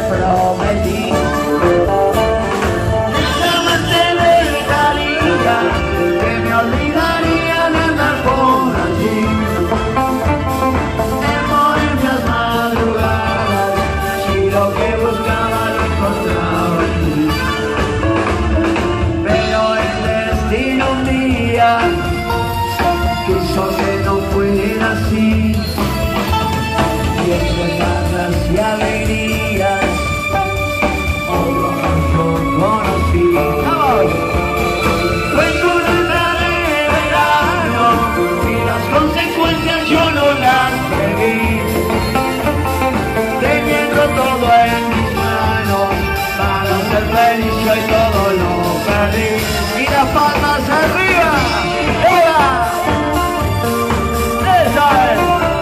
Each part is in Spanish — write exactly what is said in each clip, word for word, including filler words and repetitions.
prometí. Jamás te dejaría, que me olvidaría de andar por allí. En bohemias madrugadas, si lo que buscaba lo encontraba en ti. Pero el destino un día quiso que no fuera así. Y entre ganas y alegrías, otro yo conocí. ¡Vamos! Fue en una tarde de verano y las consecuencias yo no las preví. Teniendo todo en mis manos para ser feliz, yo y todo lo perdí. Y las palmas arriba. ¡Eva! ¡Esa es!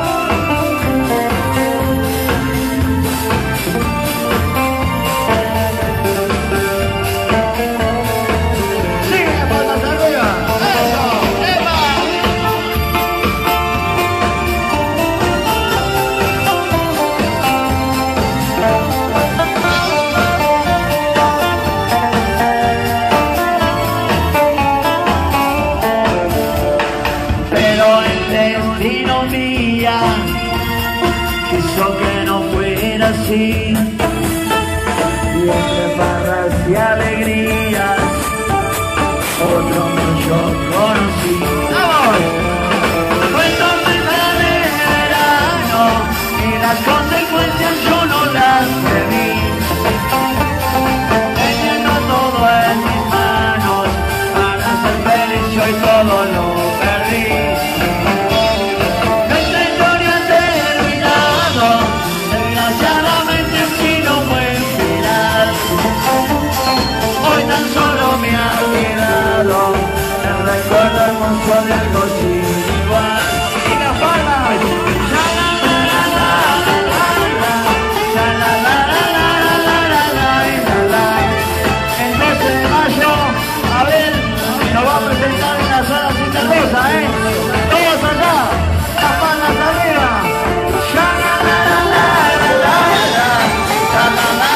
Destino mía quiso que no fuera así, y entre farras y alegrías otro yo conocí. ¡Vamos! Fue tormenta de verano y las consecuencias yo no las preví. Teniendo todo en mis manos para ser feliz, yo y todo lo perdí. Hoy tan solo me ha quedado el recuerdo hermoso de algo sin igual. Y las palmas. Ya la la la la la la, ya la la la la la la la la. El doce de mayo, Abel nos va a presentar en la sala Santa Rosa, ¿eh? Todos allá, las palmas arriba. Ya la la la la la la, ya la la.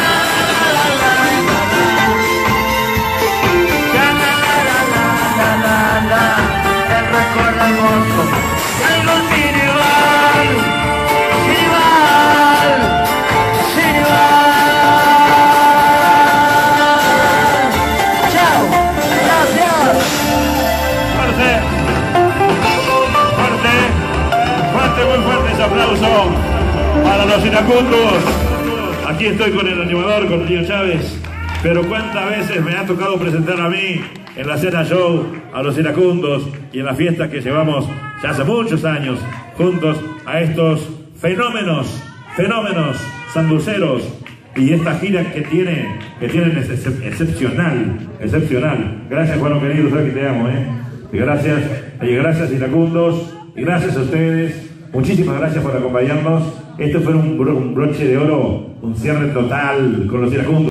Aplauso para los iracundos. Aquí estoy con el animador, con el tío Chávez. Pero cuántas veces me ha tocado presentar a mí en la cena show a los iracundos y en las fiestas que llevamos ya hace muchos años juntos a estos fenómenos, fenómenos sanduceros. Y esta gira que tiene, que tienen es ex excepcional, excepcional. Gracias, Juan querido, sabes que te amo, ¿eh? Y gracias, y gracias iracundos, y gracias a ustedes. Muchísimas gracias por acompañarnos. Este fue un, bro un broche de oro, un cierre total con los iracundos.